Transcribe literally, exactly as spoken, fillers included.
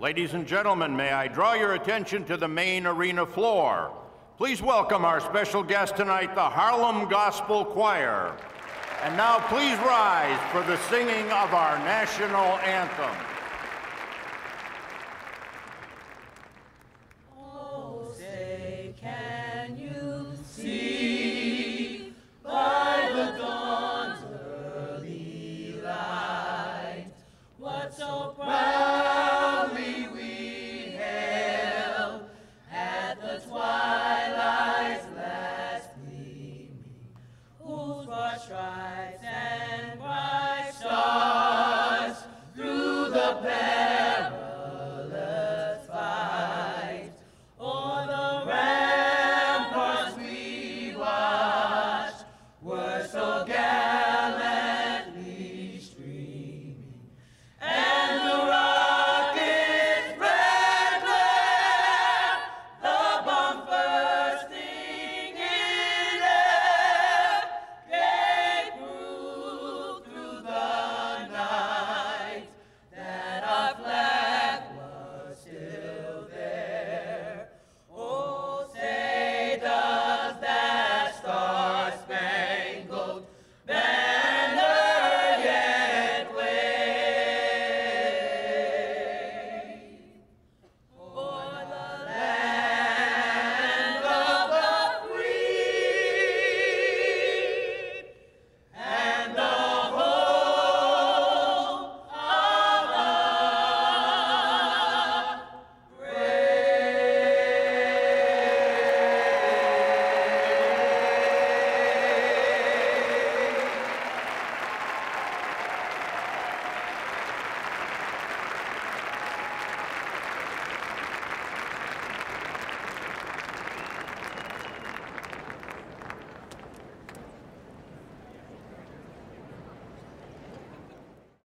Ladies and gentlemen, may I draw your attention to the main arena floor. Please welcome our special guest tonight, the Harlem Gospel Choir. And now please rise for the singing of our national anthem.